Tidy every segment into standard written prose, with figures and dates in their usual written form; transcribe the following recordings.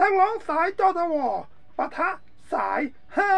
นักร้องสายจทวปะทะสายฮา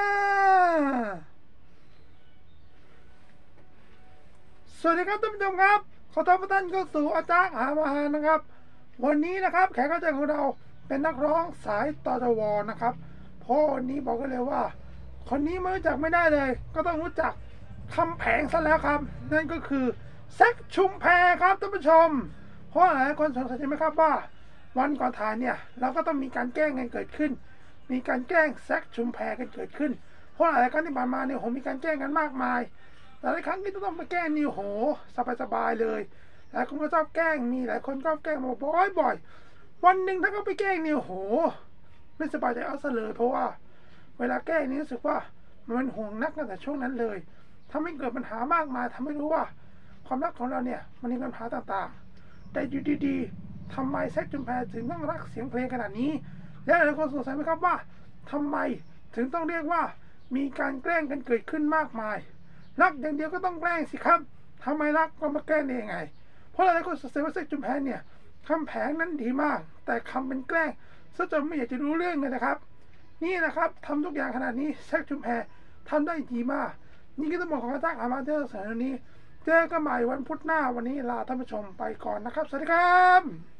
สวัสดีครับท่านผู้ชมครับขอต้อนรับท่านเข้าสู่อาจารย์หามาหานะครับวันนี้นะครับแขกรับเชิญของเราเป็นนักร้องสายจทวนะครับเพราะวันนี้บอกกันเลยว่าคนนี้ไม่รู้จักไม่ได้เลยก็ต้องรู้จักคำแผงซะแล้วครับนั่นก็คือแซคชุมแพครับท่านผู้ชมเพราะหลายคนสงสัยใช่ไหมครับว่าวันก่อนถ่ายเนี่ยเราก็ต้องมีการแกล้งกันเกิดขึ้นมีการแกล้งแซคชุมแพกันเกิดขึ้นเพราะหลายครั้งที่ผ่านมาเนี่ยผมมีการแกล้งกันมากมายแต่หลายครั้งที่ต้องมาแกล้งนี่โหสบายๆเลยหลายคนก็ชอบแกล้งมีหลายคนก็แกล้งมาบ่อยๆวันหนึ่งถ้าเขาไปแกล้งนี่โหไม่สบายใจเอาซะเลยเพราะว่าเวลาแกล้งนี่รู้สึกว่ามันห่วงนักตั้งแต่ช่วงนั้นเลยทำให้เกิดปัญหามากมายทำให้รู้ว่าความรักของเราเนี่ยมันมีปัญหาต่างๆแต่อยู่ดีๆทำไมแซคชุมแพถึงต้องรักเสียงเพลงขนาดนี้และหลายคนสงสัยไหมครับว่าทำไมถึงต้องเรียกว่ามีการแกล้งกันเกิดขึ้นมากมายรักอย่างเดียวก็ต้องแกล้งสิครับทำไมรักก็มาแกล้งได้ยังไงเพราะหลายคนสงสัยว่าแซคชุมแพเนี่ยคำแผงนั้นดีมากแต่คำเป็นแกล้งซะจนไม่อยากจะรู้เรื่องเลยนะครับนี่นะครับทำทุกอย่างขนาดนี้แซคชุมแพทำได้ดีมากนี่ก็ต้องบอกของอาจารย์อามาเตอร์สารนี้เจอกันใหม่วันพุธหน้าวันนี้ลาท่านผู้ชมไปก่อนนะครับสวัสดีครับ